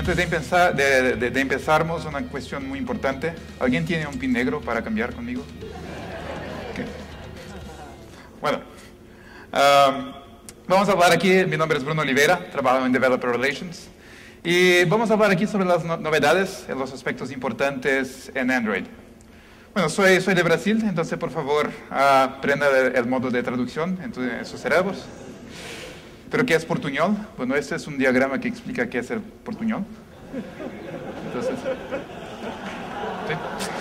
Antes de empezarmos, una cuestión muy importante. ¿Alguien tiene un pin negro para cambiar conmigo? Okay. Bueno, vamos a hablar aquí. Mi nombre es Bruno Oliveira, trabajo en Developer Relations. Y vamos a hablar aquí sobre las novedades, los aspectos importantes en Android. Bueno, soy de Brasil, entonces por favor aprenda el modo de traducción en sus cerebros. ¿Pero qué es portuñol? Bueno, este es un diagrama que explica qué es el portuñol. Entonces, ¿sí?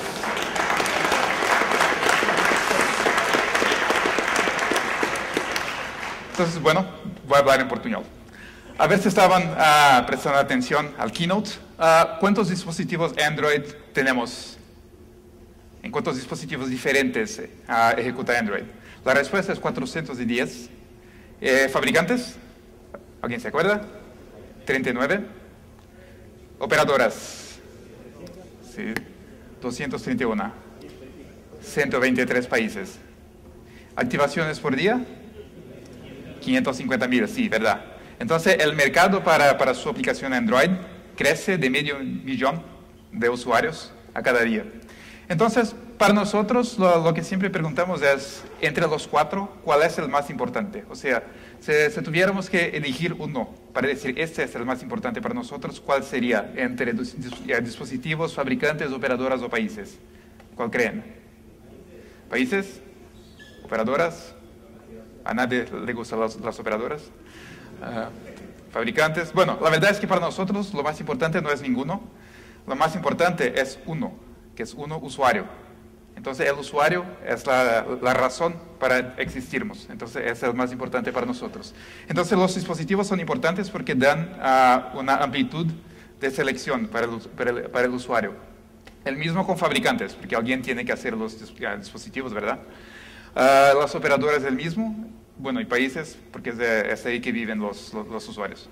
Entonces, bueno, voy a hablar en portuñol. A ver si estaban prestando atención al keynote. ¿Cuántos dispositivos Android tenemos? ¿En cuántos dispositivos diferentes ejecuta Android? La respuesta es 410. ¿Fabricantes? ¿Alguien se acuerda? 39. ¿Operadoras? Sí. 231. 123 países. ¿Activaciones por día? 550.000, sí, ¿verdad? Entonces, el mercado para su aplicación Android crece de 500.000 de usuarios a cada día. Entonces, para nosotros, lo que siempre preguntamos es, entre los cuatro, ¿cuál es el más importante? O sea, si tuviéramos que elegir uno para decir, este es el más importante para nosotros, ¿cuál sería entre dispositivos, fabricantes, operadoras o países? ¿Cuál creen? ¿Países? ¿Operadoras? ¿A nadie le gustan las operadoras? ¿Fabricantes? Bueno, la verdad es que para nosotros lo más importante no es ninguno. Lo más importante es uno, que es uno usuario. Entonces, el usuario es la razón para existirmos. Entonces, es el más importante para nosotros. Entonces, los dispositivos son importantes porque dan una amplitud de selección para el usuario. El mismo con fabricantes, porque alguien tiene que hacer los dispositivos, ¿verdad? Las operadoras el mismo, bueno, y países, porque es ahí que viven los usuarios.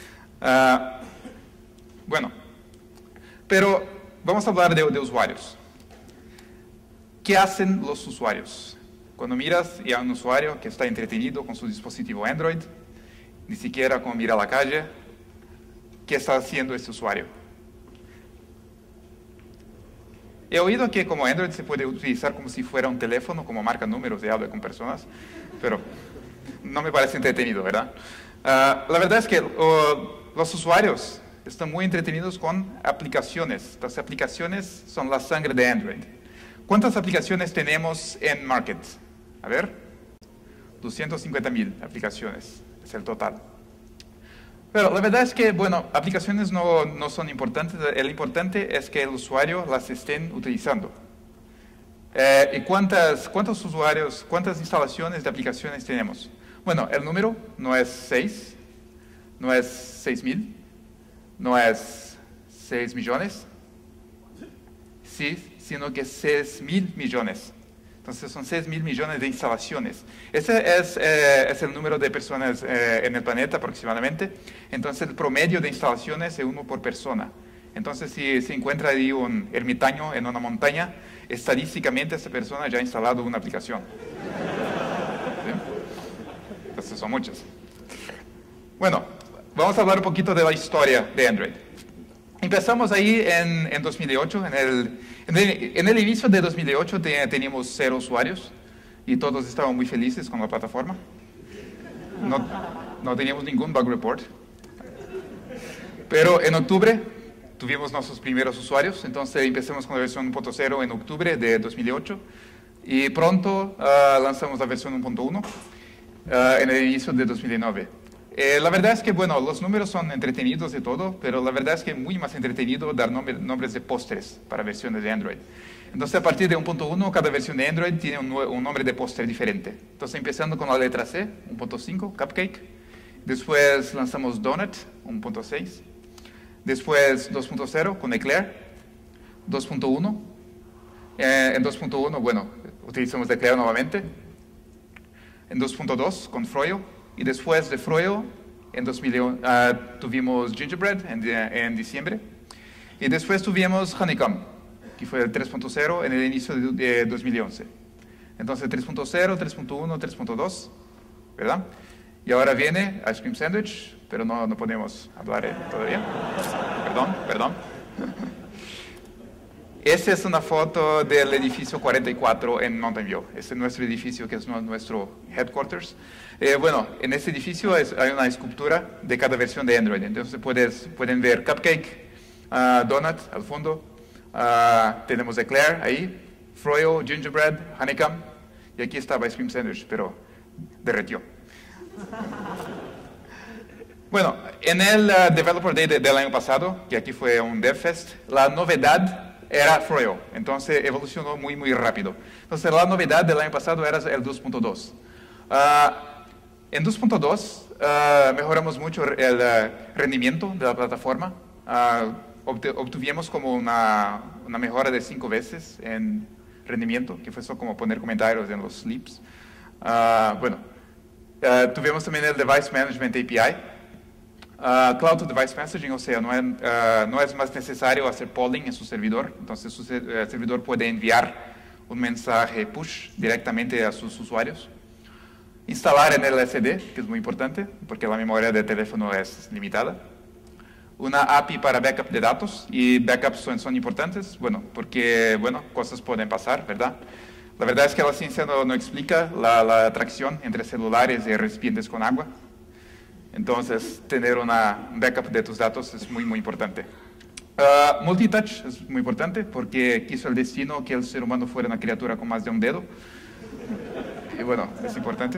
Bueno, pero vamos a hablar de usuarios. ¿Qué hacen los usuarios? Cuando miras y a un usuario que está entretenido con su dispositivo Android, ni siquiera cuando mira a la calle, ¿qué está haciendo este usuario? He oído que como Android se puede utilizar como si fuera un teléfono, como marca números y habla con personas, pero no me parece entretenido, ¿verdad? La verdad es que los usuarios están muy entretenidos con aplicaciones. Las aplicaciones son la sangre de Android. ¿Cuántas aplicaciones tenemos en Market? A ver, 250.000 aplicaciones, es el total. Pero la verdad es que, bueno, aplicaciones no son importantes. El importante es que el usuario las estén utilizando. ¿Y cuántos usuarios, cuántas instalaciones de aplicaciones tenemos? Bueno, el número no es 6, no es 6.000, no es 6 millones, sí, sino que 6.000 millones. Entonces son 6.000 millones de instalaciones. Ese es el número de personas en el planeta aproximadamente. Entonces el promedio de instalaciones es uno por persona. Entonces si se encuentra ahí un ermitaño en una montaña, estadísticamente esa persona ya ha instalado una aplicación. ¿Sí? Entonces son muchas. Bueno, vamos a hablar un poquito de la historia de Android. Empezamos ahí en 2008, en el inicio de 2008 teníamos 0 usuarios y todos estaban muy felices con la plataforma. No teníamos ningún bug report. Pero en octubre tuvimos nuestros primeros usuarios, entonces empezamos con la versión 1.0 en octubre de 2008 y pronto lanzamos la versión 1.1 en el inicio de 2009. La verdad es que, bueno, los números son entretenidos y todo, pero la verdad es que es muy más entretenido dar nombres de pósteres para versiones de Android. Entonces, a partir de 1.1, cada versión de Android tiene un nombre de póster diferente. Entonces, empezando con la letra C, 1.5, Cupcake. Después lanzamos Donut, 1.6. Después 2.0 con Eclair, 2.1. En 2.1, bueno, utilizamos Eclair nuevamente. En 2.2 con Froyo. Y después de Froyo, en 2000, tuvimos Gingerbread en diciembre. Y después tuvimos Honeycomb, que fue el 3.0 en el inicio de 2011. Entonces 3.0, 3.1, 3.2, ¿verdad? Y ahora viene Ice Cream Sandwich, pero no podemos hablar todavía. perdón. Esta es una foto del edificio 44 en Mountain View. Este es nuestro edificio, que es nuestro headquarters. Bueno, en este edificio hay una escultura de cada versión de Android. Entonces pueden ver Cupcake, Donut al fondo, tenemos Eclair ahí, Froyo, Gingerbread, Honeycomb, y aquí estaba Ice Cream Sandwich, pero derretió. Bueno, en el Developer Day del año pasado, que aquí fue un DevFest, la novedad era Froyo, entonces evolucionó muy, muy rápido. Entonces la novedad del año pasado era el 2.2. En 2.2 mejoramos mucho el rendimiento de la plataforma. Obtuvimos como una mejora de 5 veces en rendimiento, que fue solo como poner comentarios en los sleeps. Bueno, tuvimos también el Device Management API. Cloud to Device Messaging, o sea, no es más necesario hacer polling en su servidor, entonces su servidor puede enviar un mensaje push directamente a sus usuarios. Instalar en el SD, que es muy importante, porque la memoria del teléfono es limitada. Una API para backup de datos, y backups son importantes, bueno, porque, bueno, cosas pueden pasar, ¿verdad? La verdad es que la ciencia no explica la atracción entre celulares y recipientes con agua. Entonces, tener un backup de tus datos es muy, muy importante. Multitouch es muy importante porque quiso el destino que el ser humano fuera una criatura con más de un dedo. Y bueno, es importante.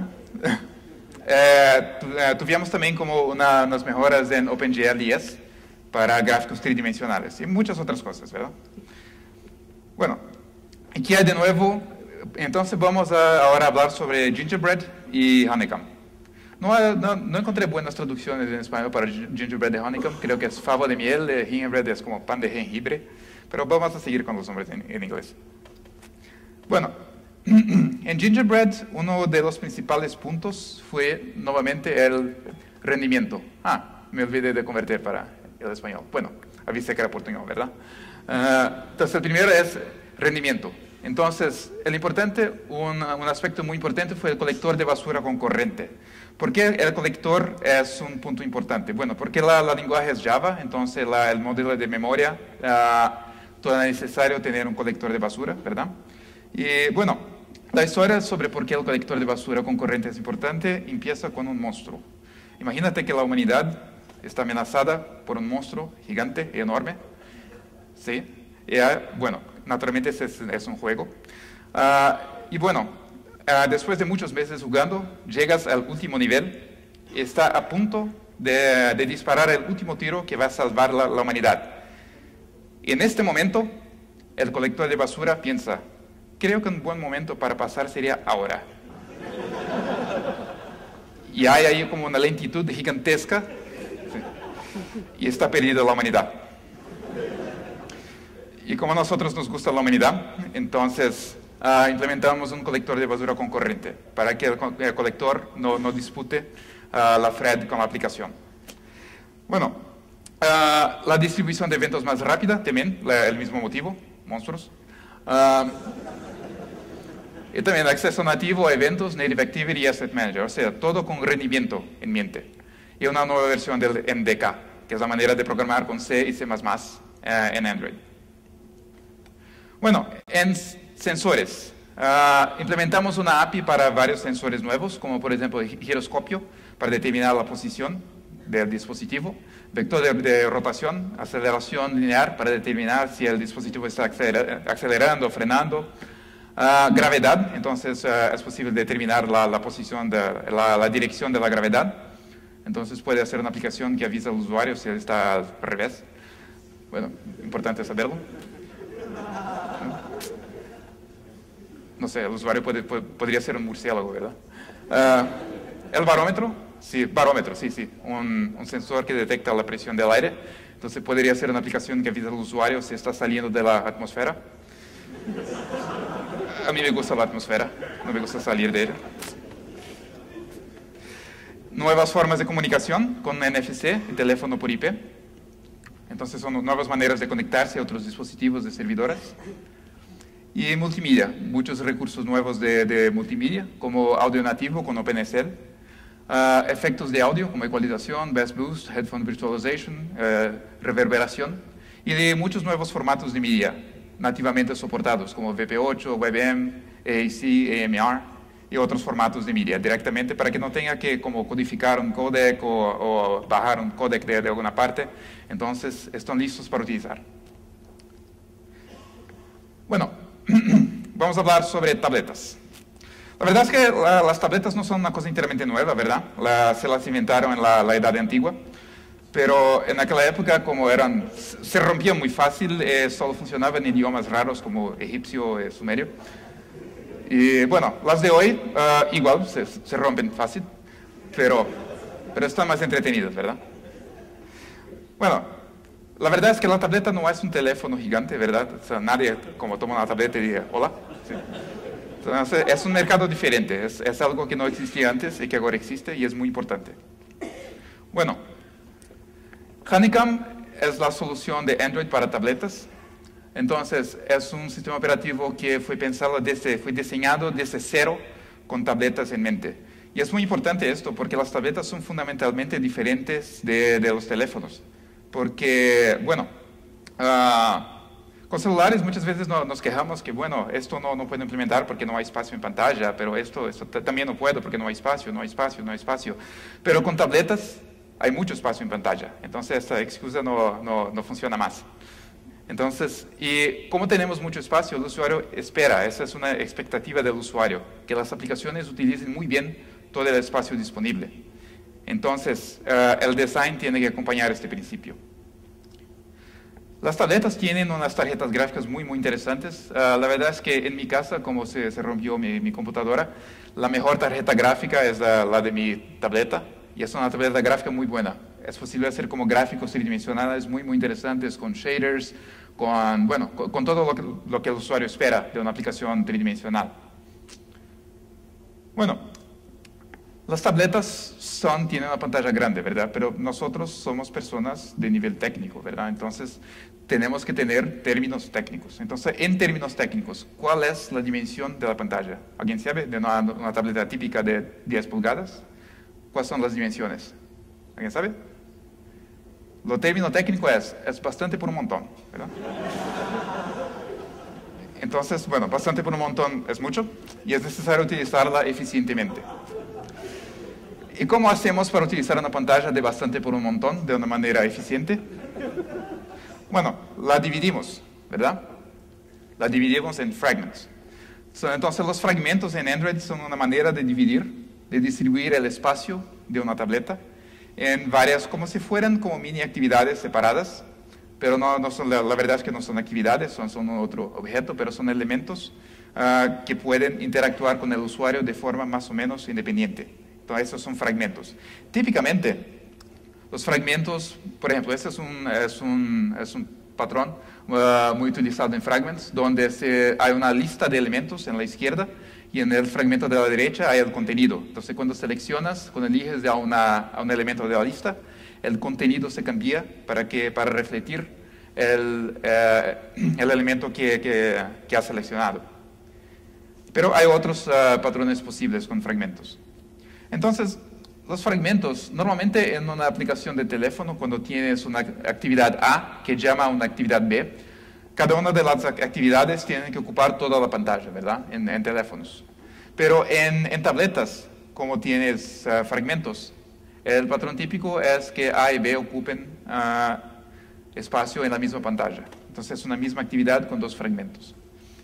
Tuvimos también como unas mejoras en OpenGL ES para gráficos tridimensionales y muchas otras cosas, ¿verdad? Bueno, aquí hay de nuevo, entonces vamos ahora a hablar sobre Gingerbread y Honeycomb. No encontré buenas traducciones en español para Gingerbread y Honeycomb, creo que es favo de miel, Gingerbread es como pan de jengibre, pero vamos a seguir con los nombres en inglés. Bueno, en Gingerbread uno de los principales puntos fue nuevamente el rendimiento. Me olvidé de convertir para el español. Bueno, avisé que era portugués, ¿verdad? Entonces el primero es rendimiento. Entonces, el importante, un aspecto muy importante fue el colector de basura concurrente. ¿Por qué el colector es un punto importante? Bueno, porque la lenguaje es Java, entonces el modelo de memoria, todo es necesario tener un colector de basura, ¿verdad? Y bueno, la historia sobre por qué el colector de basura concurrente es importante empieza con un monstruo. Imagínate que la humanidad está amenazada por un monstruo gigante y enorme, ¿sí? Y, bueno, naturalmente es un juego. Y bueno, después de muchos meses jugando, llegas al último nivel y está a punto de disparar el último tiro que va a salvar la humanidad. Y en este momento, el colector de basura piensa, creo que un buen momento para pasar sería ahora. Y hay ahí como una lentitud gigantesca, ¿sí? Y está perdida la humanidad. Y como a nosotros nos gusta la humanidad, entonces implementamos un colector de basura concurrente para que el colector no dispute la thread con la aplicación. Bueno, la distribución de eventos más rápida, también el mismo motivo, monstruos. Y también acceso nativo a eventos, Native Activity y Asset Manager, o sea, todo con rendimiento en mente. Y una nueva versión del MDK, que es la manera de programar con C y C++ en Android. Bueno, en sensores, implementamos una API para varios sensores nuevos, como por ejemplo el giroscopio, para determinar la posición del dispositivo, vector de rotación, aceleración lineal, para determinar si el dispositivo está acelerando o frenando, gravedad, entonces es posible determinar la posición, la dirección de la gravedad, entonces puede hacer una aplicación que avisa al usuario si él está al revés. Bueno, importante saberlo. No sé, el usuario podría ser un murciélago, ¿verdad? El barómetro, sí, un sensor que detecta la presión del aire. Entonces podría ser una aplicación que avisa al usuario si está saliendo de la atmósfera. A mí me gusta la atmósfera, no me gusta salir de ella. Nuevas formas de comunicación con NFC y teléfono por IP. Entonces son nuevas maneras de conectarse a otros dispositivos de servidoras. Y multimedia, muchos recursos nuevos de multimedia, como audio nativo con OpenSL, efectos de audio como ecualización, bass boost, headphone virtualization, reverberación, y de muchos nuevos formatos de media nativamente soportados como VP8, WebM, AAC, AMR y otros formatos de media directamente para que no tenga que como codificar un codec o bajar un codec de alguna parte. Entonces están listos para utilizar. Bueno, vamos a hablar sobre tabletas. La verdad es que las tabletas no son una cosa enteramente nueva, ¿verdad? Se las inventaron en la Edad Antigua, pero en aquella época como se rompían muy fácil, solo funcionaban en idiomas raros como egipcio y sumerio. Y bueno, las de hoy igual se rompen fácil, pero están más entretenidas, ¿verdad? Bueno, la verdad es que la tableta no es un teléfono gigante, ¿verdad? O sea, nadie como toma una tableta y dice, hola. Sí. Entonces, es un mercado diferente, es algo que no existía antes y que ahora existe y es muy importante. Bueno, Honeycomb es la solución de Android para tabletas. Entonces, es un sistema operativo que fue diseñado desde cero con tabletas en mente. Y es muy importante esto porque las tabletas son fundamentalmente diferentes de los teléfonos. Porque, bueno, con celulares muchas veces nos quejamos que, bueno, esto no puedo implementar porque no hay espacio en pantalla, pero esto también no puedo porque no hay espacio, no hay espacio, no hay espacio. Pero con tabletas hay mucho espacio en pantalla, entonces esta excusa no funciona más. Entonces, y como tenemos mucho espacio, el usuario espera, esa es una expectativa del usuario, que las aplicaciones utilicen muy bien todo el espacio disponible. Entonces, el design tiene que acompañar este principio. Las tabletas tienen unas tarjetas gráficas muy interesantes. La verdad es que en mi casa, como se rompió mi computadora, la mejor tarjeta gráfica es la de mi tableta, y es una tableta gráfica muy buena. Es posible hacer como gráficos tridimensionales muy interesantes, con shaders, con todo lo que el usuario espera de una aplicación tridimensional. Bueno, las tabletas tienen una pantalla grande, ¿verdad? Pero nosotros somos personas de nivel técnico, ¿verdad? Entonces, tenemos que tener términos técnicos. Entonces, en términos técnicos, ¿cuál es la dimensión de la pantalla? ¿Alguien sabe de una tableta típica de 10 pulgadas? ¿Cuáles son las dimensiones? ¿Alguien sabe? Lo término técnico es bastante por un montón, ¿verdad? Entonces, bueno, bastante por un montón es mucho y es necesario utilizarla eficientemente. ¿Y cómo hacemos para utilizar una pantalla de bastante por un montón de una manera eficiente? Bueno, la dividimos, ¿verdad? La dividimos en fragments. Entonces, los fragmentos en Android son una manera de distribuir el espacio de una tableta en varias, como si fueran como mini actividades separadas, pero no son, la verdad es que no son actividades, son otro objeto, pero son elementos que pueden interactuar con el usuario de forma más o menos independiente. Entonces, esos son fragmentos. Típicamente, los fragmentos, por ejemplo, este es un patrón muy utilizado en Fragments, donde hay una lista de elementos en la izquierda y en el fragmento de la derecha hay el contenido. Entonces, cuando eliges a un elemento de la lista, el contenido se cambia para refletir el elemento que has seleccionado. Pero hay otros patrones posibles con fragmentos. Entonces, los fragmentos, normalmente en una aplicación de teléfono, cuando tienes una actividad A que llama a una actividad B, cada una de las actividades tiene que ocupar toda la pantalla, ¿verdad? En teléfonos. Pero en tabletas, como tienes fragmentos, el patrón típico es que A y B ocupen espacio en la misma pantalla. Entonces, es una misma actividad con dos fragmentos.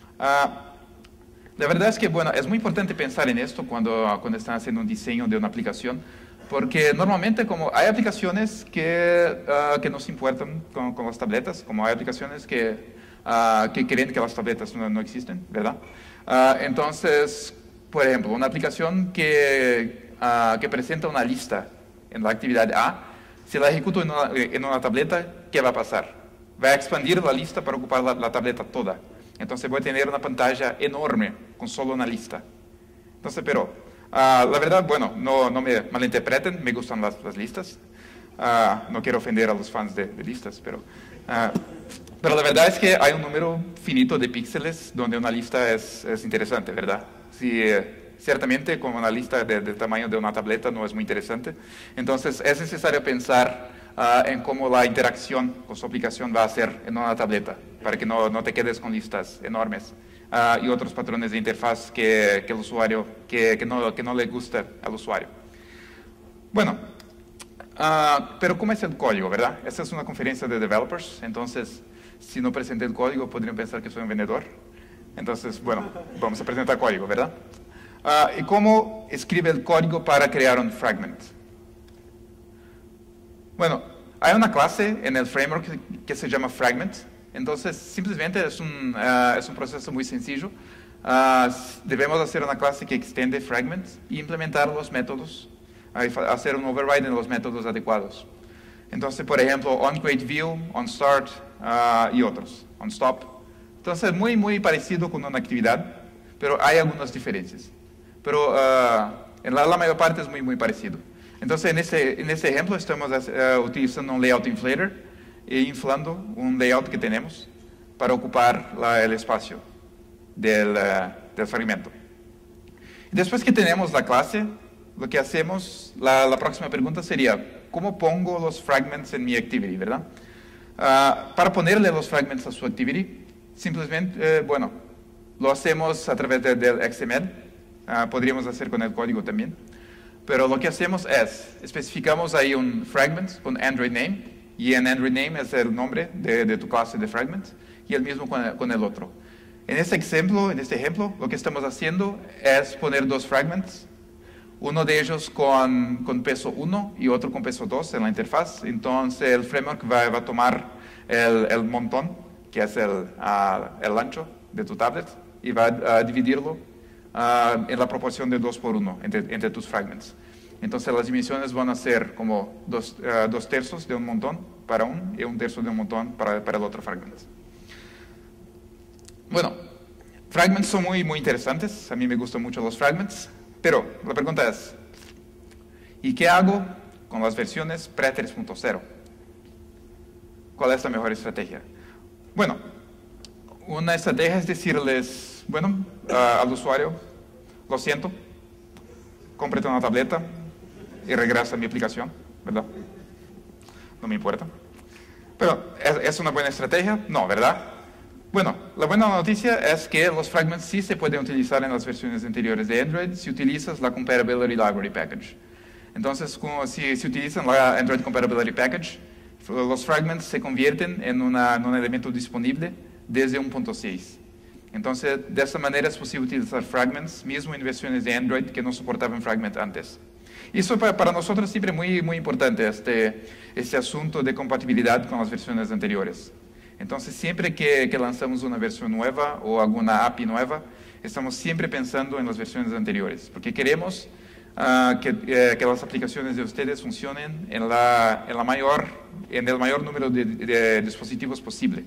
La verdad es que, bueno, es muy importante pensar en esto cuando están haciendo un diseño de una aplicación, porque normalmente como hay aplicaciones que nos importan con las tabletas, como hay aplicaciones que creen que las tabletas no existen, ¿verdad? Entonces, por ejemplo, una aplicación que presenta una lista en la actividad A, si la ejecuto en una tableta, ¿qué va a pasar? Va a expandir la lista para ocupar la tableta toda. Entonces voy a tener una pantalla enorme con solo una lista. Entonces, pero, la verdad, bueno, no me malinterpreten, me gustan las listas. No quiero ofender a los fans de listas, pero la verdad es que hay un número finito de píxeles donde una lista es interesante, ¿verdad? Si ciertamente con una lista del tamaño de una tableta no es muy interesante. Entonces es necesario pensar en cómo la interacción con su aplicación va a ser en una tableta, para que no te quedes con listas enormes y otros patrones de interfaz que el usuario, que no le gusta al usuario. Bueno, pero ¿cómo es el código, verdad? Esta es una conferencia de developers, entonces si no presenté el código podrían pensar que soy un vendedor. Entonces, bueno, vamos a presentar código, ¿verdad? ¿Y cómo escribe el código para crear un fragment? Bueno, hay una clase en el framework que se llama fragment. Entonces, simplemente es un proceso muy sencillo. Debemos hacer una clase que extiende fragment y implementar los métodos, hacer un override en los métodos adecuados. Entonces, por ejemplo, onCreateView, onStart y otros, onStop. Entonces, muy parecido con una actividad, pero hay algunas diferencias. Pero en la mayor parte es muy parecido. Entonces, en ese ejemplo estamos utilizando un layout inflator e inflando un layout que tenemos para ocupar el espacio del fragmento. Después que tenemos la clase, lo que hacemos, la próxima pregunta sería, ¿cómo pongo los fragments en mi activity, verdad? Para ponerle los fragments a su activity, simplemente, bueno, lo hacemos a través del XML, podríamos hacer con el código también, pero lo que hacemos es, especificamos ahí un fragment con Android name, y en Android name es el nombre de tu clase de fragment, y el mismo con el otro. En este ejemplo, lo que estamos haciendo es poner dos fragments, uno de ellos con peso 1 y otro con peso 2 en la interfaz. Entonces el framework va a tomar el montón, que es el ancho de tu tablet, y va a dividirlo en la proporción de 2 por 1 entre tus fragments. Entonces las dimensiones van a ser como 2 tercios de un montón para uno y 1 tercio de un montón para el otro fragment. Bueno, fragments son muy interesantes, a mí me gustan mucho los fragments. Pero la pregunta es, ¿y qué hago con las versiones pre-3.0? ¿Cuál es la mejor estrategia? Bueno, una estrategia es decirles, bueno, al usuario, lo siento, cómprate una tableta y regresa a mi aplicación, ¿verdad? No me importa. Pero, ¿es una buena estrategia? No, ¿verdad? Bueno, la buena noticia es que los fragments sí se pueden utilizar en las versiones anteriores de Android si utilizas la Compatibility Library Package. Entonces, si utilizan la Android Compatibility Package, los fragments se convierten en un elemento disponible desde 1.6. Entonces, de esta manera es posible utilizar fragments, mismo en versiones de Android que no soportaban fragment antes. Y eso para nosotros siempre muy importante, este asunto de compatibilidad con las versiones anteriores. Entonces, siempre que lanzamos una versión nueva o alguna API nueva, estamos siempre pensando en las versiones anteriores, porque queremos que las aplicaciones de ustedes funcionen en el mayor número de dispositivos posible.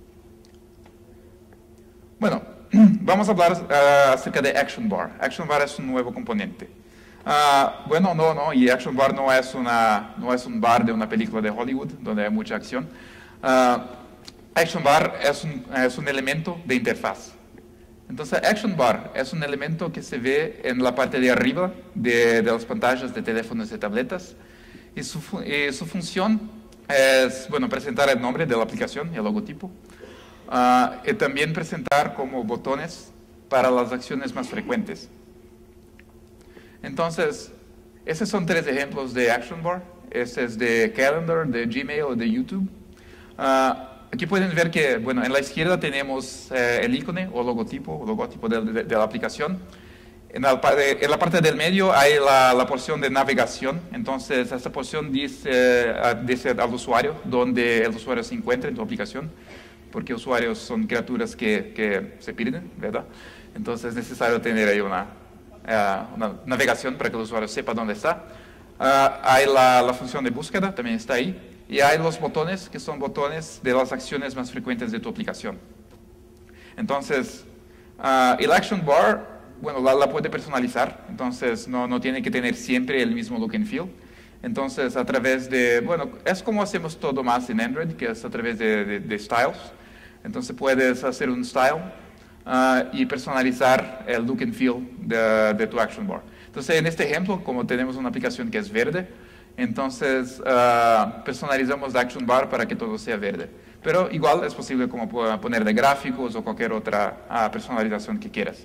Bueno, vamos a hablar acerca de Action Bar. Action Bar es un nuevo componente. Bueno, y Action Bar no es un bar de una película de Hollywood, donde hay mucha acción. Action Bar es un elemento de interfaz. Entonces, Action Bar es un elemento que se ve en la parte de arriba de las pantallas de teléfonos y tabletas. Y su función es, bueno, presentar el nombre de la aplicación, el logotipo. Y también presentar como botones para las acciones más frecuentes. Entonces, esos son 3 ejemplos de Action Bar. Este es de Calendar, de Gmail, de YouTube. Aquí pueden ver que, bueno, en la izquierda tenemos el icono o logotipo de la aplicación. En la parte del medio hay la porción de navegación. Entonces, esta porción dice al usuario dónde el usuario se encuentra en tu aplicación, porque usuarios son criaturas que se pierden, ¿verdad? Entonces, es necesario tener ahí una navegación para que el usuario sepa dónde está. Hay la función de búsqueda, también está ahí. Y hay los botones, que son botones de las acciones más frecuentes de tu aplicación. Entonces, el Action Bar, bueno, la puede personalizar. Entonces, no tiene que tener siempre el mismo look and feel. Entonces, a través de, bueno, es como hacemos todo más en Android, que es a través de styles. Entonces, puedes hacer un style y personalizar el look and feel de tu action bar. Entonces, en este ejemplo, como tenemos una aplicación que es verde, entonces personalizamos la action bar para que todo sea verde. Pero igual es posible como ponerle gráficos o cualquier otra personalización que quieras.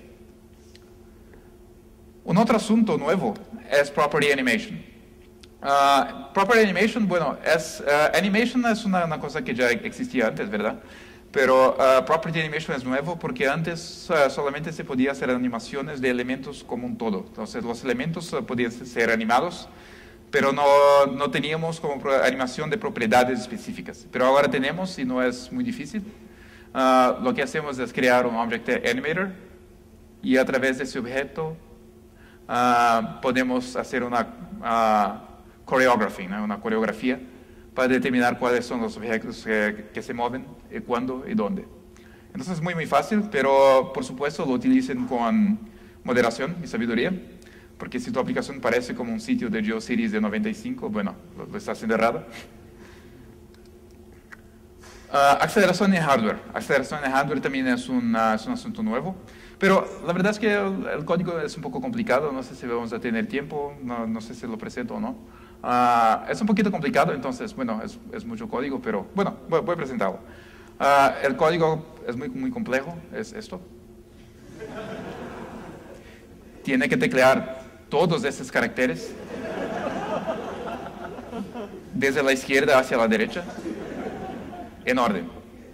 Un otro asunto nuevo es Property Animation. Property Animation, bueno, Animation es una cosa que ya existía antes, ¿verdad? Pero Property Animation es nuevo porque antes solamente se podía hacer animaciones de elementos como un todo. Entonces los elementos podían ser animados, pero no teníamos como animación de propiedades específicas. Pero ahora tenemos y no es muy difícil. Lo que hacemos es crear un Object Animator y a través de ese objeto podemos hacer una choreography, ¿no? Una coreografía para determinar cuáles son los objetos que se mueven, y cuándo y dónde. Entonces es muy, muy fácil, pero por supuesto lo utilicen con moderación y sabiduría, porque si tu aplicación parece como un sitio de GeoCities de 95, bueno, lo está haciendo errado. Aceleración en hardware. Aceleración en hardware también es un asunto nuevo, pero la verdad es que el código es un poco complicado, no sé si vamos a tener tiempo, no sé si lo presento o no. Es un poquito complicado, entonces, bueno, es mucho código, pero bueno, voy a presentarlo. El código es muy complejo, es esto. Tiene que teclear todos esos caracteres desde la izquierda hacia la derecha, en orden.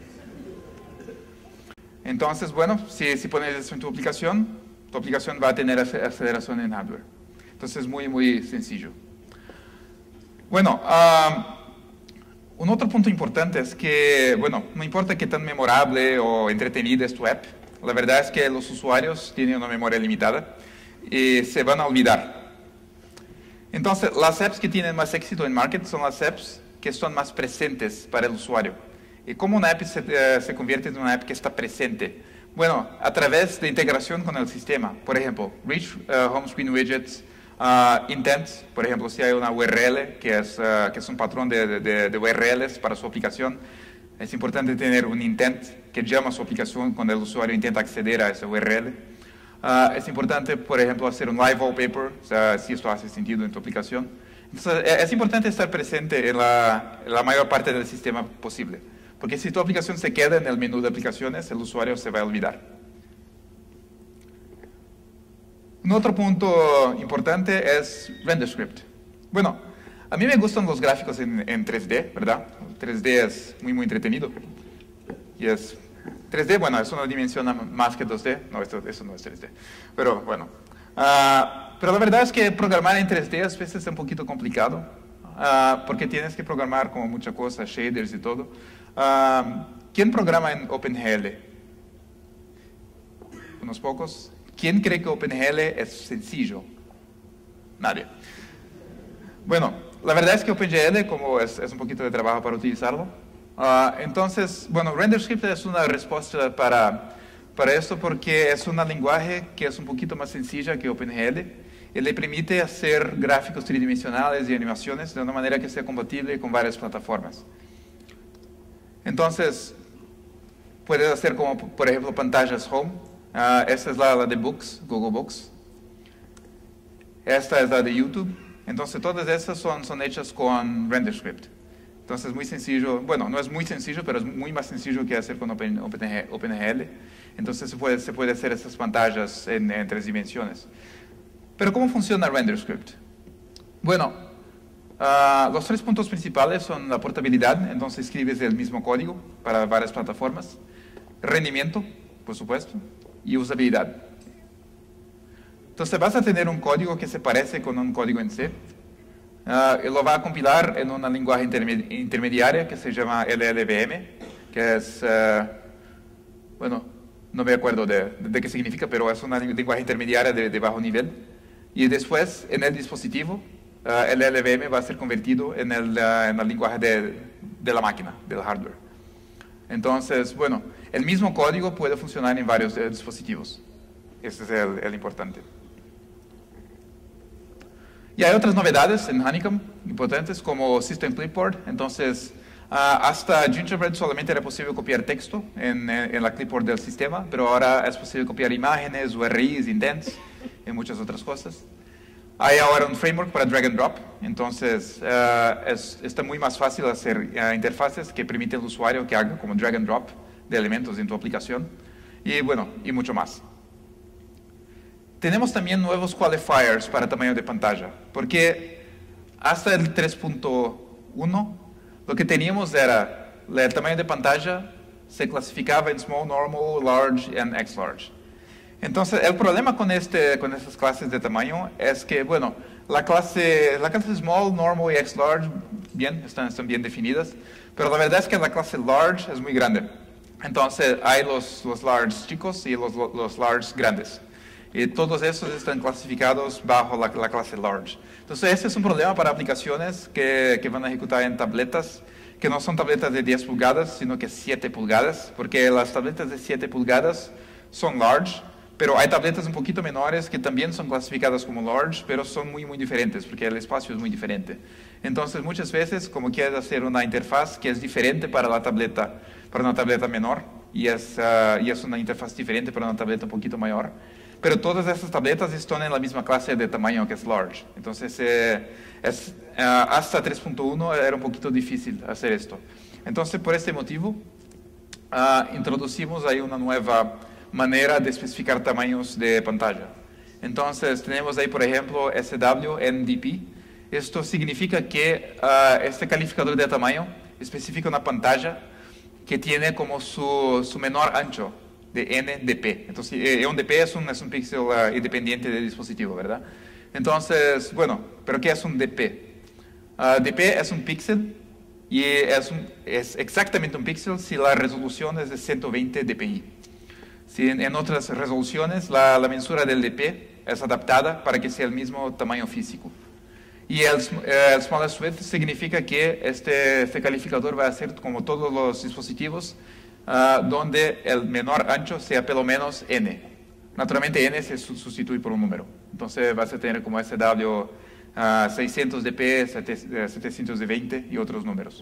Entonces, bueno, si pones eso en tu aplicación va a tener aceleración en hardware. Entonces es muy sencillo. Bueno, un otro punto importante es que, bueno, no importa qué tan memorable o entretenida es tu app, la verdad es que los usuarios tienen una memoria limitada y se van a olvidar. Entonces, las apps que tienen más éxito en market son las apps que son más presentes para el usuario. ¿Y cómo una app se convierte en una app que está presente? Bueno, a través de integración con el sistema. Por ejemplo, Rich Home Screen Widgets, Intents, por ejemplo, si hay una URL que es un patrón de URLs para su aplicación, es importante tener un intent que llama a su aplicación cuando el usuario intenta acceder a esa URL. Es importante, por ejemplo, hacer un live wallpaper, o sea, si esto hace sentido en tu aplicación. Entonces, es importante estar presente en la mayor parte del sistema posible, porque si tu aplicación se queda en el menú de aplicaciones, el usuario se va a olvidar. Un otro punto importante es RenderScript. Bueno, a mí me gustan los gráficos en 3D, ¿verdad? 3D es muy entretenido. Y 3D, bueno, es una dimensión más que 2D. No, eso no es 3D. Pero bueno. Pero la verdad es que programar en 3D a veces es un poquito complicado, porque tienes que programar como muchas cosas, shaders y todo. ¿Quién programa en OpenGL? Unos pocos. ¿Quién cree que OpenGL es sencillo? Nadie. Bueno, la verdad es que OpenGL, como es un poquito de trabajo para utilizarlo, entonces, bueno, RenderScript es una respuesta para esto porque es un lenguaje que es un poquito más sencilla que OpenGL y le permite hacer gráficos tridimensionales y animaciones de una manera que sea compatible con varias plataformas. Entonces, puedes hacer como, por ejemplo, pantallas home. Esta es la de Books, Google Books. Esta es la de YouTube. Entonces, todas estas son hechas con RenderScript. Entonces, muy sencillo. Bueno, no es muy sencillo, pero es muy más sencillo que hacer con OpenGL. Entonces, se puede hacer estas pantallas en 3 dimensiones. Pero, ¿cómo funciona RenderScript? Bueno, los 3 puntos principales son la portabilidad. Entonces, escribes el mismo código para varias plataformas. Rendimiento, por supuesto. Y usabilidad. Entonces vas a tener un código que se parece con un código en C. Y lo va a compilar en una lenguaje intermediaria que se llama LLVM, que es, bueno, no me acuerdo de qué significa, pero es una lenguaje intermediaria de bajo nivel. Y después, en el dispositivo, el LLVM va a ser convertido en el lenguaje de la máquina, del hardware. Entonces, bueno, el mismo código puede funcionar en varios dispositivos. Ese es el importante. Y hay otras novedades en Honeycomb importantes como System Clipboard. Entonces, Hasta Gingerbread solamente era posible copiar texto en la clipboard del sistema, pero ahora es posible copiar imágenes, URIs, indents y muchas otras cosas. Hay ahora un framework para drag and drop, entonces está muy más fácil hacer interfaces que permiten al usuario que haga como drag and drop de elementos en tu aplicación y bueno, y mucho más. Tenemos también nuevos qualifiers para tamaño de pantalla, porque hasta el 3.1 lo que teníamos era el tamaño de pantalla se clasificaba en small, normal, large y extra large. Entonces, el problema con estas clases de tamaño es que, bueno, la clase small, normal y extra large, bien, están bien definidas, pero la verdad es que la clase large es muy grande. Entonces, hay los large chicos y los large grandes. Y todos esos están clasificados bajo la clase large. Entonces, ese es un problema para aplicaciones que van a ejecutar en tabletas, que no son tabletas de 10 pulgadas, sino que 7 pulgadas, porque las tabletas de 7 pulgadas son large, pero hay tabletas un poquito menores que también son clasificadas como large, pero son muy, muy diferentes, porque el espacio es muy diferente. Entonces, muchas veces, como quieres hacer una interfaz que es diferente para una tableta menor, y es una interfaz diferente para una tableta un poquito mayor, pero todas esas tabletas están en la misma clase de tamaño que es large. Entonces, hasta 3.1 era un poquito difícil hacer esto. Entonces, por este motivo, introducimos ahí una nueva manera de especificar tamaños de pantalla. Entonces, tenemos ahí, por ejemplo, SWNDP. Esto significa que este calificador de tamaño especifica una pantalla que tiene como su menor ancho de NDP. Entonces, un DP es un píxel independiente del dispositivo, ¿verdad? Entonces, bueno, ¿pero qué es un DP? DP es un píxel y es exactamente un píxel si la resolución es de 120 dpi. Si en otras resoluciones la mensura del DP es adaptada para que sea el mismo tamaño físico. Y el smallest width significa que este calificador va a ser como todos los dispositivos donde el menor ancho sea pelo menos n. Naturalmente n se sustituye por un número. Entonces vas a tener como SW 600 dp, 720 y otros números.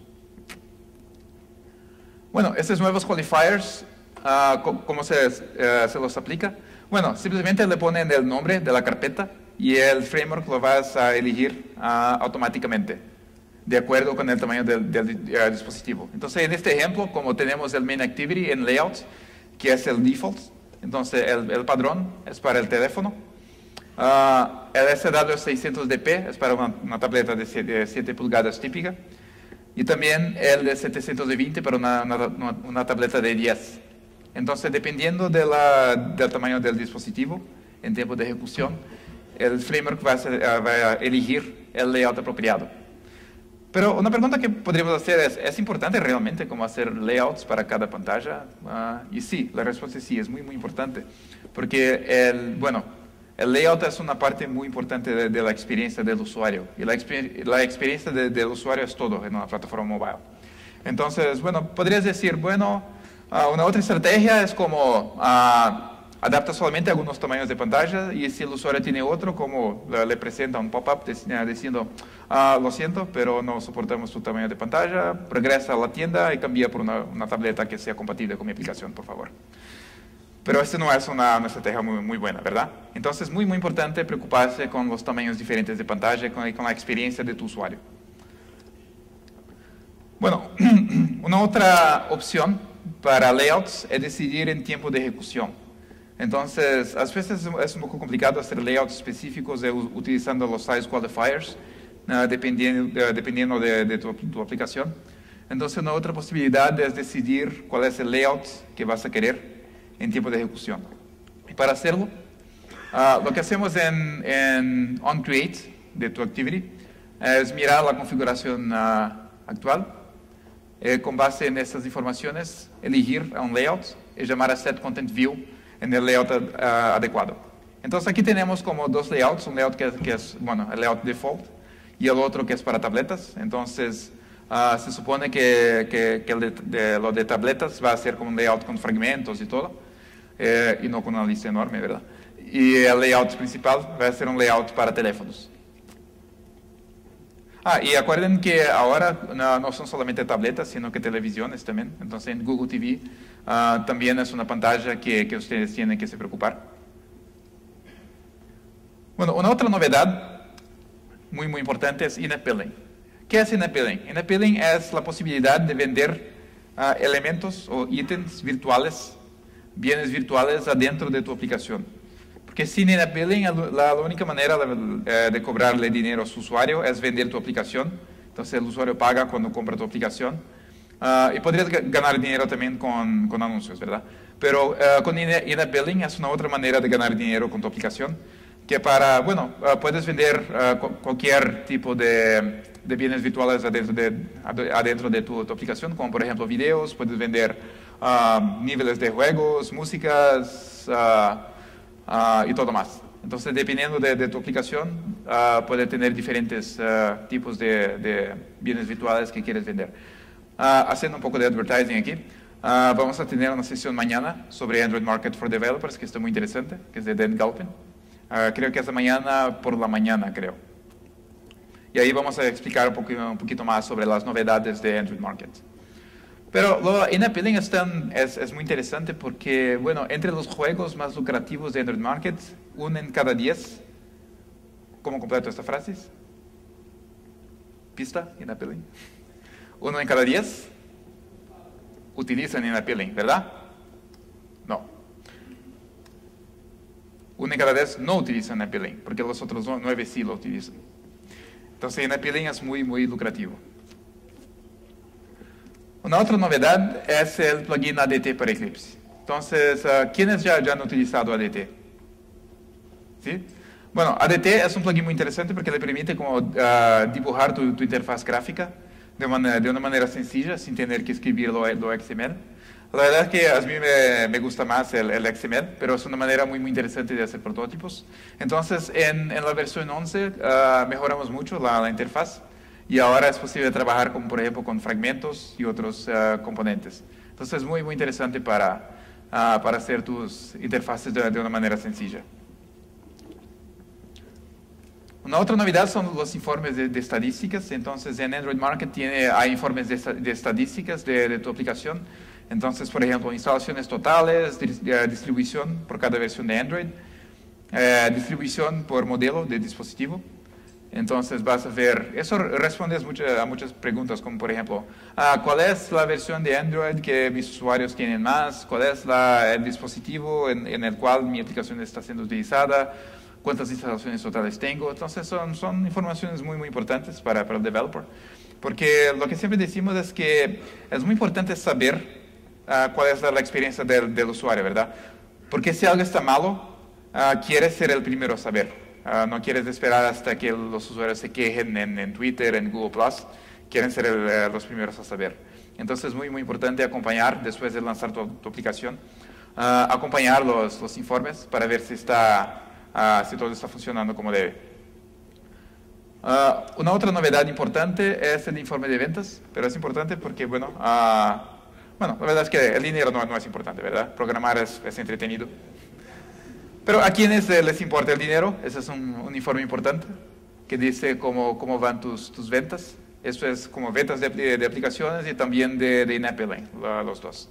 Bueno, estos nuevos qualifiers, ¿cómo se los aplica? Bueno, simplemente le ponen el nombre de la carpeta y el framework lo vas a elegir automáticamente, de acuerdo con el tamaño del dispositivo. Entonces, en este ejemplo, como tenemos el main activity en layout, que es el default, entonces el padrón es para el teléfono. El SW600DP es para una tableta de 7 pulgadas típica. Y también el de 720 para una tableta de 10. Entonces, dependiendo del tamaño del dispositivo, en tiempo de ejecución, el framework va a elegir el layout apropiado. Pero una pregunta que podríamos hacer ¿es importante realmente cómo hacer layouts para cada pantalla? Y sí, la respuesta es sí, es muy, muy importante. Porque el layout es una parte muy importante de la experiencia del usuario. Y la experiencia del usuario es todo en una plataforma mobile. Entonces, bueno, podrías decir, bueno, una otra estrategia es como adapta solamente algunos tamaños de pantalla y si el usuario tiene otro, como le presenta un pop-up diciendo, lo siento, pero no soportamos tu tamaño de pantalla, regresa a la tienda y cambia por una tableta que sea compatible con mi aplicación, por favor. Pero esta no es una estrategia muy, muy buena, ¿verdad? Entonces es muy, muy importante preocuparse con los tamaños diferentes de pantalla y con la experiencia de tu usuario. Bueno, una otra opción para layouts es decidir en tiempo de ejecución. Entonces, a veces es un poco complicado hacer layouts específicos utilizando los size qualifiers, dependiendo de tu aplicación. Entonces, una otra posibilidad es decidir cuál es el layout que vas a querer en tiempo de ejecución. Y para hacerlo, lo que hacemos en onCreate de tu activity es mirar la configuración actual. Con base en estas informaciones, elegir un layout y llamar a setContentView en el layout adecuado. Entonces aquí tenemos como dos layouts, un layout que es bueno, el layout default y el otro que es para tabletas. Entonces se supone que lo de tabletas va a ser como un layout con fragmentos y todo, y no con una lista enorme, ¿verdad? Y el layout principal va a ser un layout para teléfonos. Y acuerden que ahora no son solamente tabletas, sino que televisiones también. Entonces en Google TV también es una pantalla que ustedes tienen que se preocupar. Bueno, una otra novedad muy importante es in-app billing. ¿Qué es in-app billing? In-app billing es la posibilidad de vender elementos o ítems virtuales, bienes virtuales adentro de tu aplicación. Porque sin in-app billing, la única manera de cobrarle dinero a su usuario es vender tu aplicación. Entonces el usuario paga cuando compra tu aplicación. Y podrías ganar dinero también con anuncios, ¿verdad? Pero con in-app billing es una otra manera de ganar dinero con tu aplicación. Que puedes vender cualquier tipo de bienes virtuales adentro de tu aplicación, como por ejemplo videos, puedes vender niveles de juegos, músicas, y todo más. Entonces, dependiendo de tu aplicación, puede tener diferentes tipos de bienes virtuales que quieres vender. Haciendo un poco de advertising aquí, vamos a tener una sesión mañana sobre Android Market for Developers, que está muy interesante, que es de Dan Galpin. Creo que es mañana por la mañana, creo. Y ahí vamos a explicar un poquito más sobre las novedades de Android Market. Pero lo in-app billing es muy interesante porque, bueno, entre los juegos más lucrativos de Android Market, 1 en cada 10, ¿cómo completo esta frase? ¿Pista? In-app billing. 1 en cada 10 utilizan in-app billing, ¿verdad? No. 1 en cada 10 no utilizan in-app billing, porque los otros 9 sí lo utilizan. Entonces, in-app billing es muy lucrativo. Una otra novedad es el plugin ADT para Eclipse. Entonces, ¿quiénes ya han utilizado ADT? ¿Sí? Bueno, ADT es un plugin muy interesante porque le permite como, dibujar tu interfaz gráfica de una manera sencilla, sin tener que escribir lo XML. La verdad es que a mí me gusta más el XML, pero es una manera muy interesante de hacer prototipos. Entonces, en la versión 11 mejoramos mucho la interfaz. Y ahora es posible trabajar, como por ejemplo, con fragmentos y otros componentes. Entonces es muy interesante para hacer tus interfaces de una manera sencilla. Una otra novedad son los informes de estadísticas. Entonces en Android Market hay informes de estadísticas de tu aplicación. Entonces, por ejemplo, instalaciones totales, distribución por cada versión de Android, distribución por modelo de dispositivo. Entonces vas a ver, eso responde a muchas preguntas, como por ejemplo, ¿cuál es la versión de Android que mis usuarios tienen más? ¿Cuál es el dispositivo en el cual mi aplicación está siendo utilizada? ¿Cuántas instalaciones totales tengo? Entonces son informaciones muy importantes para el developer. Porque lo que siempre decimos es que es muy importante saber cuál es la experiencia del usuario, ¿verdad? Porque si algo está malo, quieres ser el primero a saber. No quieres esperar hasta que los usuarios se quejen en Twitter, en Google+. Quieren ser los primeros a saber. Entonces es muy importante acompañar, después de lanzar tu aplicación, acompañar los informes para ver si todo está funcionando como debe. Una otra novedad importante es el informe de ventas, pero es importante porque, bueno, la verdad es que el dinero no es importante, ¿verdad? Programar es entretenido. Pero a quienes les importa el dinero, ese es un informe importante que dice cómo van tus ventas. Esto es como ventas de aplicaciones y también de in-app billing, los dos.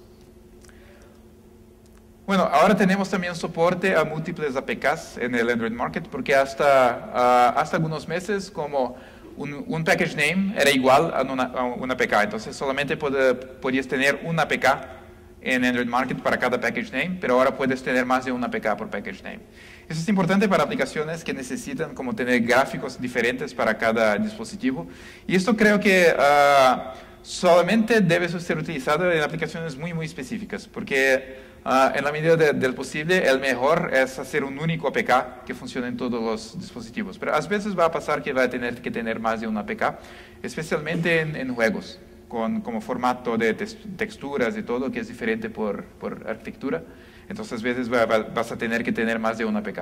Bueno, ahora tenemos también soporte a múltiples APKs en el Android Market, porque hasta algunos meses como un package name era igual a una APK. Entonces solamente podías tener una APK en Android Market para cada package name, pero ahora puedes tener más de una APK por package name. Eso es importante para aplicaciones que necesitan como tener gráficos diferentes para cada dispositivo. Y esto creo que solamente debe ser utilizado en aplicaciones muy específicas, porque en la medida del posible, el mejor es hacer un único APK que funcione en todos los dispositivos. Pero a veces va a pasar que va a tener que tener más de una APK, especialmente en juegos, como formato de texturas y todo, que es diferente por arquitectura. Entonces, a veces vas a tener que tener más de una APK.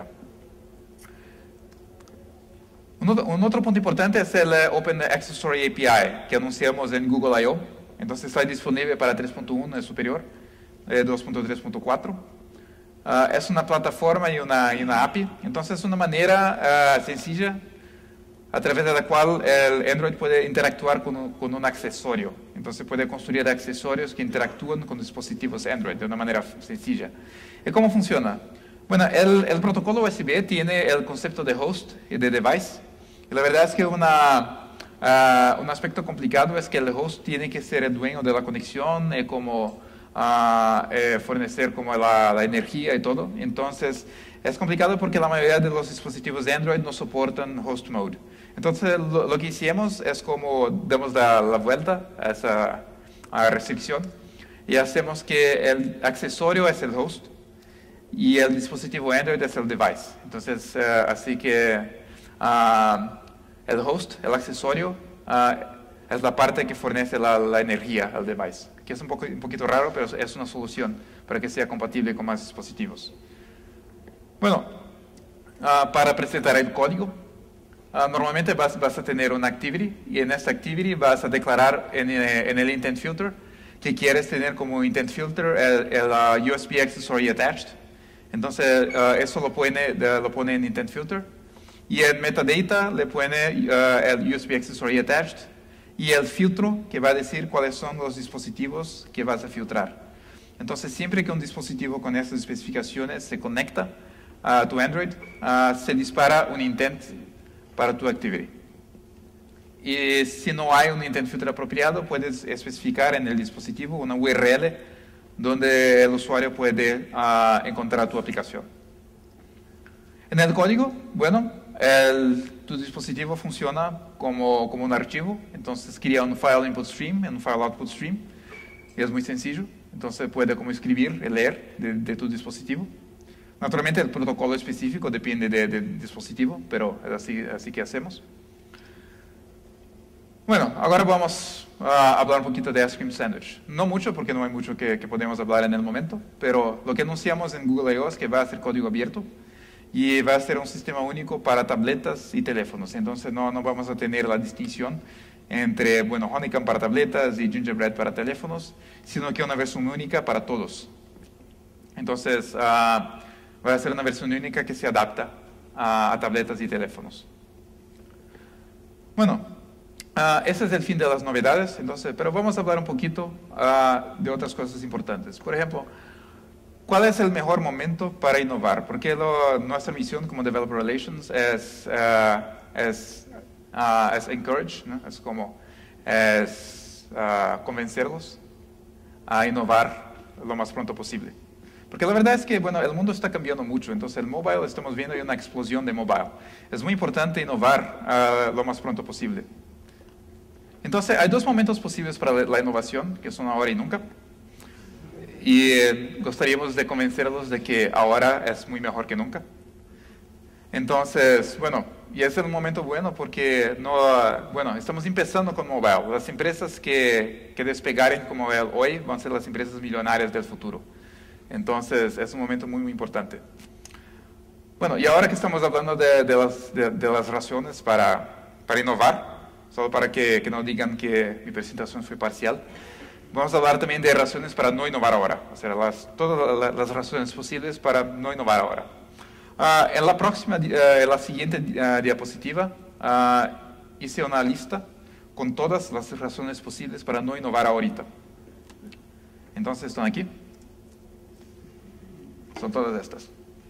Un otro punto importante es el Open Accessory API, que anunciamos en Google I.O. Entonces, está disponible para 3.1 y superior, 2.3.4. Es una plataforma y una API. Entonces, es una manera sencilla a través de la cual el Android puede interactuar con un accesorio. Entonces puede construir accesorios que interactúan con dispositivos Android de una manera sencilla. ¿Y cómo funciona? Bueno, el protocolo USB tiene el concepto de host y de device. Y la verdad es que un aspecto complicado es que el host tiene que ser el dueño de la conexión y como fornecer como la energía y todo. Entonces es complicado porque la mayoría de los dispositivos de Android no soportan host mode. Entonces lo que hicimos es como damos la vuelta a esa restricción y hacemos que el accesorio es el host y el dispositivo Android es el device. Entonces así que el host, el accesorio, es la parte que fornece la energía al device, que es un poquito raro, pero es una solución para que sea compatible con más dispositivos. Bueno, para presentar el código, normalmente vas a tener una activity y en esta activity vas a declarar en el intent filter que quieres tener como intent filter el USB accessory attached. Entonces eso lo pone en intent filter y en metadata le pone el USB accessory attached y el filtro que va a decir cuáles son los dispositivos que vas a filtrar. Entonces siempre que un dispositivo con estas especificaciones se conecta a tu Android, se dispara un intent para tu activity. Y si no hay un intent filter apropiado, puedes especificar en el dispositivo una URL donde el usuario puede encontrar tu aplicación. En el código, bueno, tu dispositivo funciona como un archivo, entonces crea un file input stream y un file output stream, y es muy sencillo, entonces puede como escribir y leer de tu dispositivo. Naturalmente el protocolo específico depende del dispositivo, pero es así que hacemos. Bueno, ahora vamos a hablar un poquito de Ice Cream Sandwich. No mucho, porque no hay mucho que podemos hablar en el momento, pero lo que anunciamos en Google I/O es que va a ser código abierto y va a ser un sistema único para tabletas y teléfonos. Entonces no vamos a tener la distinción entre, bueno, Honeycomb para tabletas y Gingerbread para teléfonos, sino que una versión única para todos. Entonces va a ser una versión única que se adapta a tabletas y teléfonos. Bueno, ese es el fin de las novedades, entonces, pero vamos a hablar un poquito de otras cosas importantes. Por ejemplo, ¿cuál es el mejor momento para innovar? Porque nuestra misión como Developer Relations es encourage, ¿no? Es convencerlos a innovar lo más pronto posible. Porque la verdad es que, bueno, el mundo está cambiando mucho, entonces el mobile, estamos viendo una explosión de mobile. Es muy importante innovar lo más pronto posible. Entonces, hay dos momentos posibles para la innovación, que son ahora y nunca. Y gustaríamos de convencerlos de que ahora es muy mejor que nunca. Entonces, bueno, y es el momento bueno porque bueno, estamos empezando con mobile. Las empresas que despegaren con mobile hoy van a ser las empresas millonarias del futuro. Entonces, es un momento muy importante. Bueno, y ahora que estamos hablando de las razones para innovar, solo para que no digan que mi presentación fue parcial, vamos a hablar también de razones para no innovar ahora, o sea, todas las razones posibles para no innovar ahora. En la siguiente diapositiva, hice una lista con todas las razones posibles para no innovar ahorita. Entonces, ¿están aquí? Son todas estas.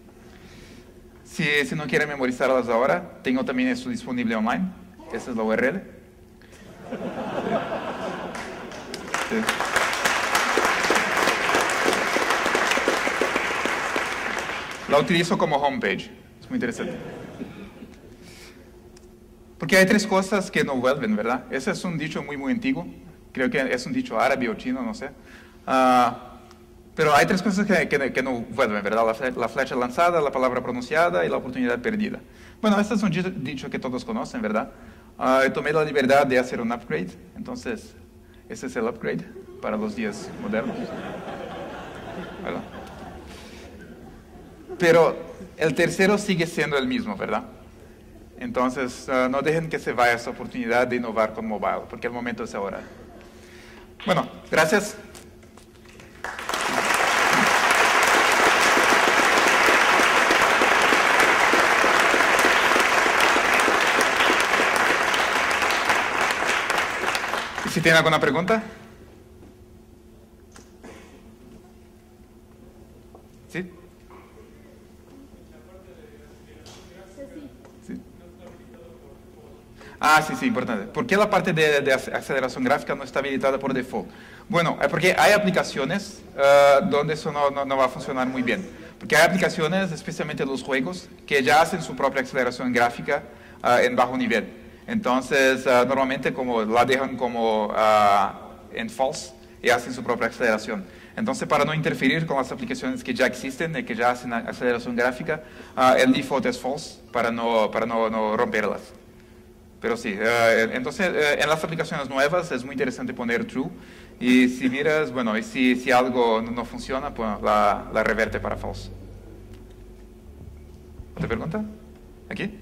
Si no quieren memorizarlas ahora, tengo también esto disponible online. Esa es la URL. Sí. La utilizo como homepage. Es muy interesante. Porque hay tres cosas que no vuelven, ¿verdad? Ese es un dicho muy antiguo. Creo que es un dicho árabe o chino, no sé. Pero hay tres cosas que no vuelven, ¿verdad? La flecha lanzada, la palabra pronunciada y la oportunidad perdida. Bueno, este es un dicho que todos conocen, ¿verdad? Tomé la libertad de hacer un upgrade, entonces ese es el upgrade para los días modernos. ¿Verdad? Pero el tercero sigue siendo el mismo, ¿verdad? Entonces no dejen que se vaya esa oportunidad de innovar con mobile, porque el momento es ahora. Bueno, gracias. si tienen alguna pregunta. ¿Sí? Sí. Ah, sí, importante. ¿Por qué la parte de aceleración gráfica no está habilitada por default? Bueno, porque hay aplicaciones donde eso no va a funcionar muy bien. Porque hay aplicaciones, especialmente los juegos, que ya hacen su propia aceleración gráfica en bajo nivel. Entonces, normalmente como la dejan como en false y hacen su propia aceleración. Entonces, para no interferir con las aplicaciones que ya existen y que ya hacen aceleración gráfica, el default es false para no romperlas. Pero sí, entonces en las aplicaciones nuevas es muy interesante poner true. Y si miras, bueno, y si algo no funciona, pues la reverte para false. ¿Otra pregunta? ¿Aquí?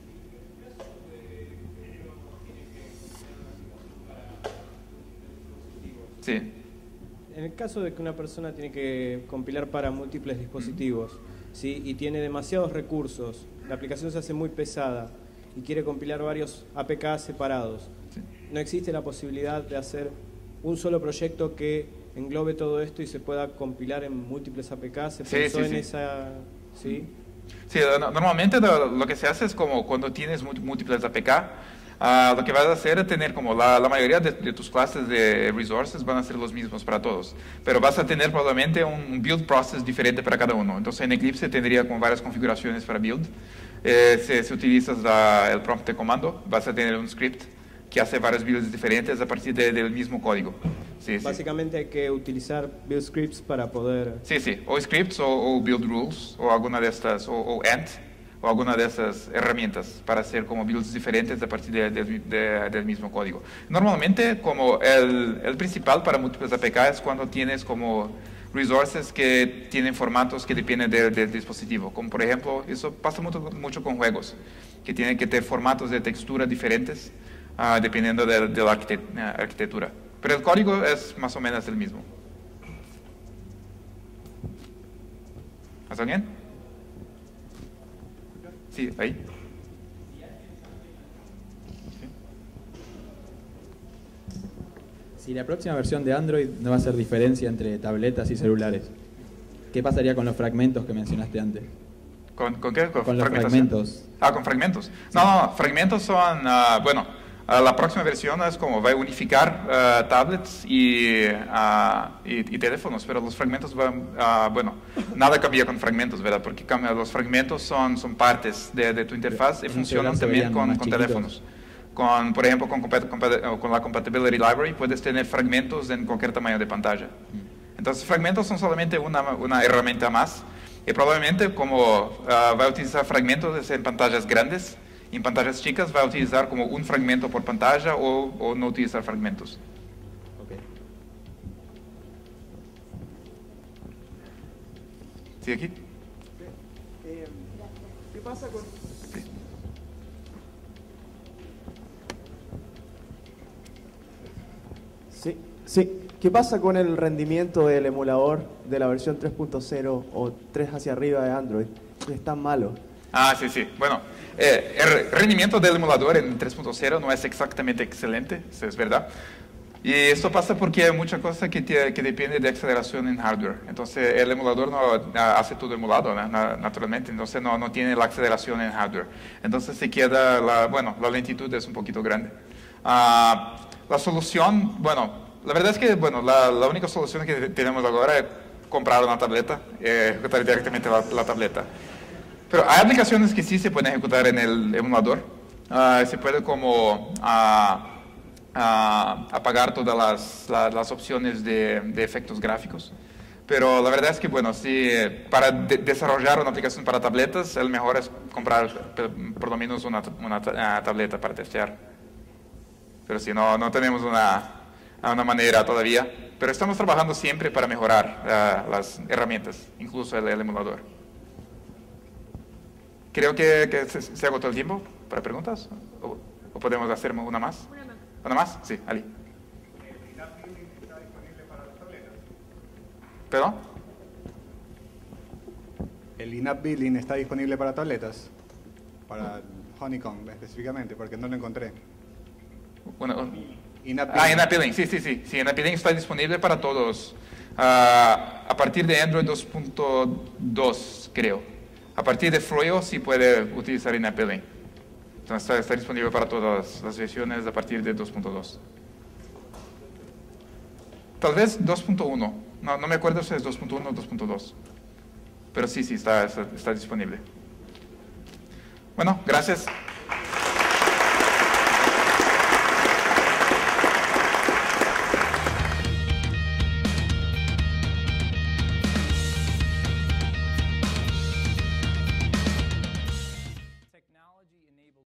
Sí. En el caso de que una persona tiene que compilar para múltiples dispositivos, ¿sí? Y tiene demasiados recursos, la aplicación se hace muy pesada y quiere compilar varios APK separados, Sí. ¿no existe la posibilidad de hacer un solo proyecto que englobe todo esto y se pueda compilar en múltiples APK? ¿Se pensó en esa...? ¿Sí? Sí, normalmente lo que se hace es como cuando tienes múltiples APK, lo que vas a hacer es tener como la mayoría de tus clases de resources van a ser los mismos para todos, pero vas a tener probablemente un build process diferente para cada uno. Entonces en Eclipse tendría como varias configuraciones para build. Si utilizas el prompt de comando, vas a tener un script que hace varios builds diferentes a partir del mismo código. Sí, Básicamente hay que utilizar build scripts para poder... Sí, o scripts o build rules o alguna de estas, o Ant, o alguna de esas herramientas para hacer como builds diferentes a partir del mismo código. Normalmente como el principal para múltiples APK es cuando tienes como resources que tienen formatos que dependen del dispositivo, como por ejemplo, eso pasa mucho con juegos, que tienen que tener formatos de textura diferentes dependiendo de la arquitectura. Pero el código es más o menos el mismo. ¿Más alguien? Sí, ahí. Si la próxima versión de Android no va a hacer diferencia entre tabletas y celulares, ¿qué pasaría con los fragmentos que mencionaste antes? ¿Con qué? Con los fragmentos. Con fragmentos. No, fragmentos son, la próxima versión es como va a unificar tablets y teléfonos, pero los fragmentos van, nada cambia con fragmentos, ¿verdad? Porque los fragmentos son partes de tu interfaz y funcionan también con teléfonos. Por ejemplo, con la Compatibility Library puedes tener fragmentos en cualquier tamaño de pantalla. Entonces, fragmentos son solamente una herramienta más. Y probablemente como va a utilizar fragmentos en pantallas grandes, en pantallas chicas va a utilizar como un fragmento por pantalla o no utilizar fragmentos. Okay. ¿Sí aquí? ¿Qué pasa con...? Sí. ¿Qué pasa con el rendimiento del emulador de la versión 3.0 o 3 hacia arriba de Android? ¿Es tan malo? Sí. Bueno, el rendimiento del emulador en 3.0 no es exactamente excelente, eso es verdad. Y esto pasa porque hay mucha cosa que depende de aceleración en hardware. Entonces, el emulador no hace todo emulado, ¿no? Naturalmente, entonces no tiene la aceleración en hardware. Entonces, se queda, la lentitud es un poquito grande. La solución, la verdad es que, la única solución que tenemos ahora es comprar una tableta, ejecutar directamente la tableta. Pero hay aplicaciones que sí se pueden ejecutar en el emulador. Se puede como apagar todas las opciones de efectos gráficos. Pero la verdad es que, si para desarrollar una aplicación para tabletas, el mejor es comprar por lo menos una tableta para testear. Pero si no tenemos una manera todavía. Pero estamos trabajando siempre para mejorar las herramientas, incluso el emulador. Creo que se agotó el tiempo para preguntas. ¿O podemos hacer una más? ¿Una más? Sí, Ali. ¿El in-app billing está disponible para las tabletas? ¿Perdón? ¿El in-app billing está disponible para tabletas? Para Honeycomb específicamente, porque no lo encontré. In-App-Link, sí. Sí, In-App-Link está disponible para todos. A partir de Android 2.2, creo. A partir de Froyo sí puede utilizar In-App-Link. Entonces está disponible para todas las versiones a partir de 2.2. Tal vez 2.1. No me acuerdo si es 2.1 o 2.2. Pero sí, está disponible. Bueno, gracias.